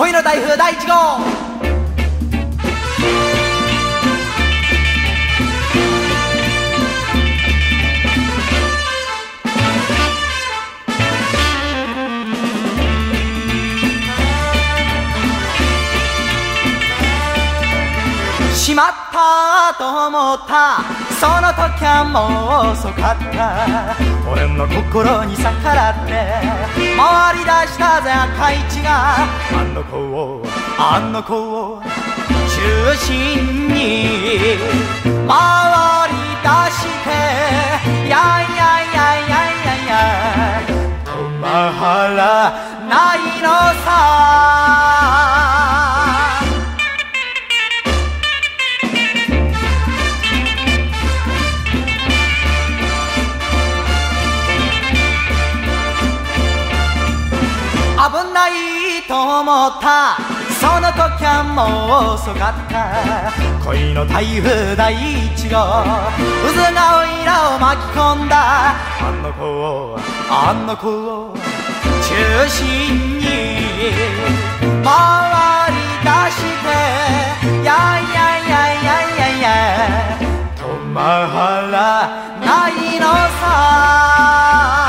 恋の台風第1号。しまったと思ったその時はもう遅かった。俺の心に逆らって回り出したぜ赤い血があの子を中心に回り出してやいやいやいやいやいや止まらないのさ。危ないと思ったその時はもう遅かった。恋の台風第1号渦がおいらを巻き込んだ。あの子を中心に回り出してやいやいやいやいやいや止まらないのさ。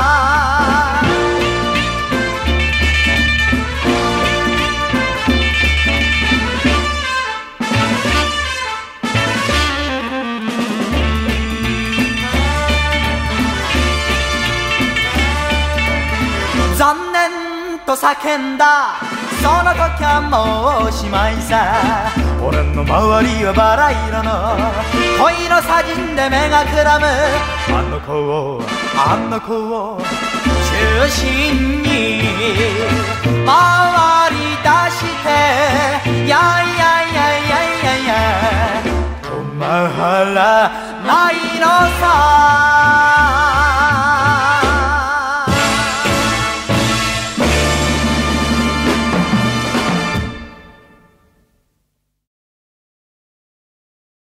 残念と叫んだその時はもうおしまいさ。俺の周りはバラ色の恋の砂塵で目がくらむ。あの子を中心に回り出してやいやいやいやいやいや止まらないのさ。